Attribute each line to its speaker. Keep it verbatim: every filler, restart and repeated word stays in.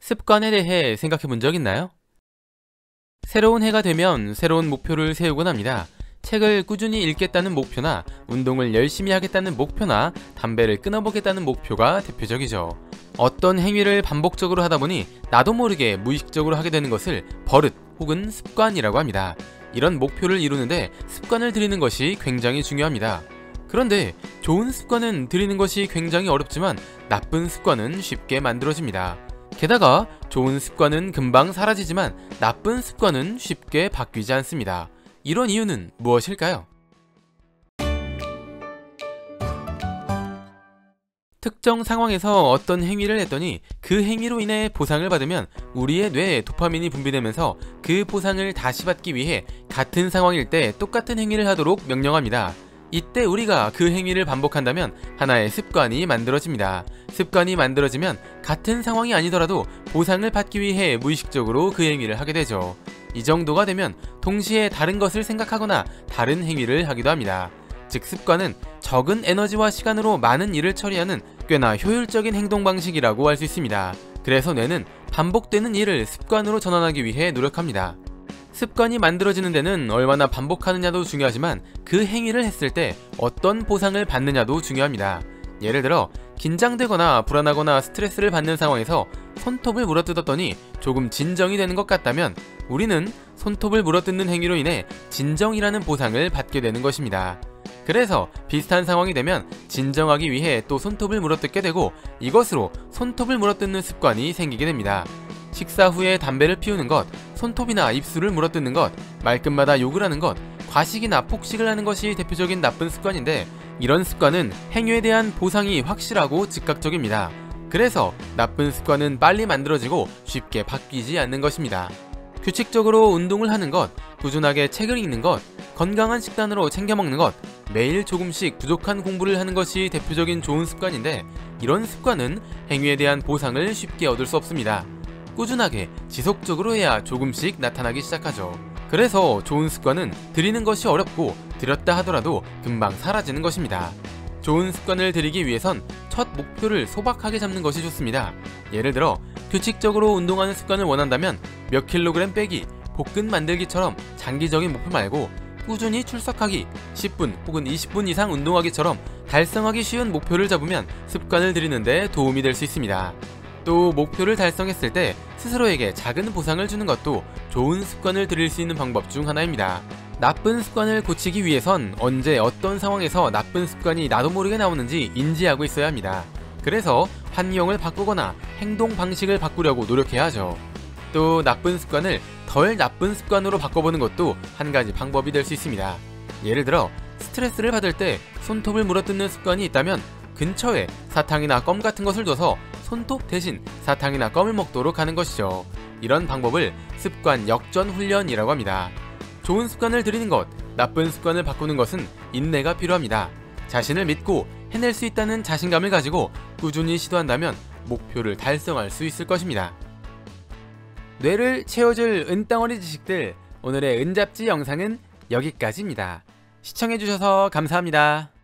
Speaker 1: 습관에 대해 생각해 본 적 있나요? 새로운 해가 되면 새로운 목표를 세우곤 합니다. 책을 꾸준히 읽겠다는 목표나 운동을 열심히 하겠다는 목표나 담배를 끊어보겠다는 목표가 대표적이죠. 어떤 행위를 반복적으로 하다 보니 나도 모르게 무의식적으로 하게 되는 것을 버릇 혹은 습관이라고 합니다. 이런 목표를 이루는데 습관을 들이는 것이 굉장히 중요합니다. 그런데 좋은 습관은 들이는 것이 굉장히 어렵지만 나쁜 습관은 쉽게 만들어집니다. 게다가 좋은 습관은 금방 사라지지만 나쁜 습관은 쉽게 바뀌지 않습니다. 이런 이유는 무엇일까요? 특정 상황에서 어떤 행위를 했더니 그 행위로 인해 보상을 받으면 우리의 뇌에 도파민이 분비되면서 그 보상을 다시 받기 위해 같은 상황일 때 똑같은 행위를 하도록 명령합니다. 이때 우리가 그 행위를 반복한다면 하나의 습관이 만들어집니다. 습관이 만들어지면 같은 상황이 아니더라도 보상을 받기 위해 무의식적으로 그 행위를 하게 되죠. 이 정도가 되면 동시에 다른 것을 생각하거나 다른 행위를 하기도 합니다. 즉 습관은 적은 에너지와 시간으로 많은 일을 처리하는 꽤나 효율적인 행동 방식이라고 할 수 있습니다. 그래서 뇌는 반복되는 일을 습관으로 전환하기 위해 노력합니다. 습관이 만들어지는 데는 얼마나 반복하느냐도 중요하지만 그 행위를 했을 때 어떤 보상을 받느냐도 중요합니다. 예를 들어 긴장되거나 불안하거나 스트레스를 받는 상황에서 손톱을 물어뜯었더니 조금 진정이 되는 것 같다면 우리는 손톱을 물어뜯는 행위로 인해 진정이라는 보상을 받게 되는 것입니다. 그래서 비슷한 상황이 되면 진정하기 위해 또 손톱을 물어뜯게 되고 이것으로 손톱을 물어뜯는 습관이 생기게 됩니다. 식사 후에 담배를 피우는 것, 손톱이나 입술을 물어뜯는 것, 말끝마다 욕을 하는 것, 과식이나 폭식을 하는 것이 대표적인 나쁜 습관인데 이런 습관은 행위에 대한 보상이 확실하고 즉각적입니다. 그래서 나쁜 습관은 빨리 만들어지고 쉽게 바뀌지 않는 것입니다. 규칙적으로 운동을 하는 것, 꾸준하게 책을 읽는 것, 건강한 식단으로 챙겨 먹는 것, 매일 조금씩 부족한 공부를 하는 것이 대표적인 좋은 습관인데 이런 습관은 행위에 대한 보상을 쉽게 얻을 수 없습니다. 꾸준하게 지속적으로 해야 조금씩 나타나기 시작하죠. 그래서 좋은 습관은 들이는 것이 어렵고 들였다 하더라도 금방 사라지는 것입니다. 좋은 습관을 들이기 위해선 첫 목표를 소박하게 잡는 것이 좋습니다. 예를 들어 규칙적으로 운동하는 습관을 원한다면 몇 킬로그램 빼기, 복근 만들기처럼 장기적인 목표 말고 꾸준히 출석하기, 십 분 혹은 이십 분 이상 운동하기처럼 달성하기 쉬운 목표를 잡으면 습관을 들이는 데 도움이 될 수 있습니다. 또 목표를 달성했을 때 스스로에게 작은 보상을 주는 것도 좋은 습관을 들일 수 있는 방법 중 하나입니다. 나쁜 습관을 고치기 위해선 언제 어떤 상황에서 나쁜 습관이 나도 모르게 나오는지 인지하고 있어야 합니다. 그래서 환경을 바꾸거나 행동 방식을 바꾸려고 노력해야 하죠. 또 나쁜 습관을 덜 나쁜 습관으로 바꿔보는 것도 한 가지 방법이 될 수 있습니다. 예를 들어 스트레스를 받을 때 손톱을 물어뜯는 습관이 있다면 근처에 사탕이나 껌 같은 것을 둬서 손톱 대신 사탕이나 껌을 먹도록 하는 것이죠. 이런 방법을 습관 역전 훈련이라고 합니다. 좋은 습관을 들이는 것, 나쁜 습관을 바꾸는 것은 인내가 필요합니다. 자신을 믿고 해낼 수 있다는 자신감을 가지고 꾸준히 시도한다면 목표를 달성할 수 있을 것입니다. 뇌를 채워줄 은덩어리 지식들, 오늘의 은잡지 영상은 여기까지입니다. 시청해주셔서 감사합니다.